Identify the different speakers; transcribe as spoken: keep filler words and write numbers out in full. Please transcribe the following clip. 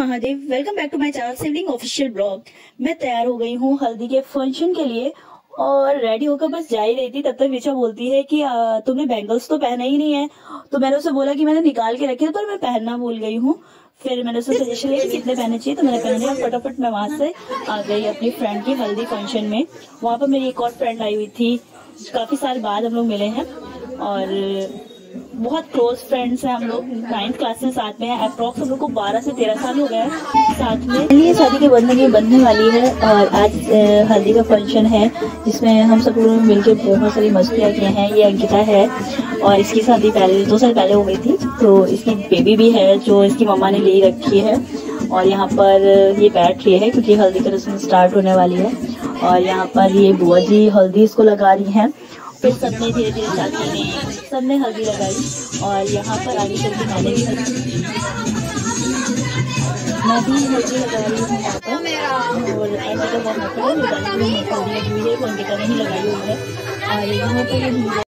Speaker 1: Mahadev, welcome back to my channel Shivling official blog. मैं तैयार हो गई हूँ हल्दी के फंक्शन के लिए और रेडी होकर बस जा ही रही थी, तब तक रिचा बोलती है कि आ, तुमने बैंगल्स तो पहना ही नहीं है। तो मैंने उसे बोला कि मैंने निकाल के रखे थे पर मैं पहनना भूल गई हूँ। फिर मैंने उसे सजेशन लिया कि कितने पहने चाहिए, तो मैंने पहने और फटाफट मैं वहां से आ गई अपनी फ्रेंड की हल्दी फंक्शन में। वहां पर मेरी एक और फ्रेंड आई हुई थी, काफी साल बाद हम लोग मिले हैं और बहुत क्लोज फ्रेंड्स हैं। हम लोग नाइन्थ क्लास से साथ में हैं। अप्रॉक्स हम लोग को बारह से तेरह साल हो गए हैं साथ में। ये शादी के बंधन में बंधने वाली है और आज हल्दी का फंक्शन है जिसमें हम सब लोग मिलकर बहुत सारी मस्तियाँ किए हैं। ये अंकिता है और इसकी शादी पहले दो साल पहले हो गई थी, तो इसकी बेबी भी है जो इसकी मम्मा ने ले रखी है। और यहाँ पर ये बैठ रही है क्योंकि हल्दी का रस्म स्टार्ट होने वाली है। और यहाँ पर ये बुआ जी हल्दी इसको लगा रही हैं। फिर सबने धीरे धीरे चाची ने सबने हल्दी लगाई और यहाँ पर आगे चल के मैंने भी हल्दी मैं भी हल्दी लगा रही हूँ यहाँ पर। और अंकिता बहुत हल्दी लगी हुई है, अंकिता नहीं लगाई हुई है। और यहाँ पर